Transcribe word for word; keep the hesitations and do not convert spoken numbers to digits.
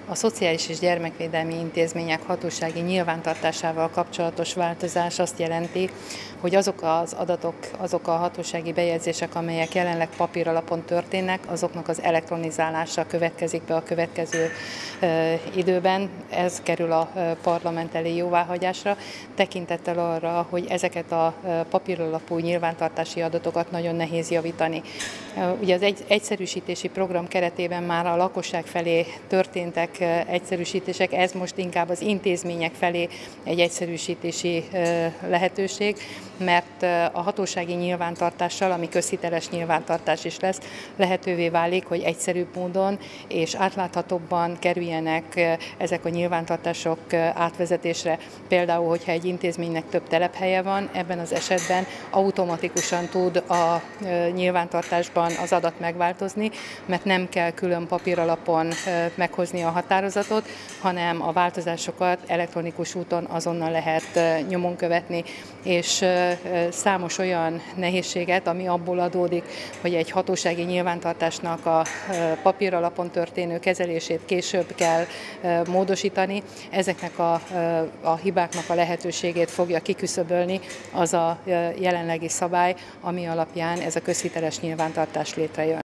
A szociális és gyermekvédelmi intézmények hatósági nyilvántartásával kapcsolatos változás azt jelenti, hogy azok az adatok, azok a hatósági bejegyzések, amelyek jelenleg papíralapon történnek, azoknak az elektronizálása következik be a következő e, időben. Ez kerül a parlament elé jóváhagyásra, tekintettel arra, hogy ezeket a papíralapú nyilvántartási adatokat nagyon nehéz javítani. Ugye az egy, egyszerűsítési program keretében már a lakosság felé történtek egyszerűsítések, ez most inkább az intézmények felé egy egyszerűsítési lehetőség, mert a hatósági nyilvántartással, ami közhiteles nyilvántartás is lesz, lehetővé válik, hogy egyszerűbb módon és átláthatóbban kerüljenek ezek a nyilvántartások átvezetésre. Például, hogyha egy intézménynek több telephelye van, ebben az esetben automatikusan tud a nyilvántartásban az adat megváltozni, mert nem kell külön papíralapon meghozni a határozatot, hanem a változásokat elektronikus úton azonnal lehet nyomon követni, és számos olyan nehézséget, ami abból adódik, hogy egy hatósági nyilvántartásnak a papíralapon történő kezelését később kell módosítani, ezeknek a, a hibáknak a lehetőségét fogja kiküszöbölni az a jelenlegi szabály, ami alapján ez a közhiteles nyilvántartás létrejön.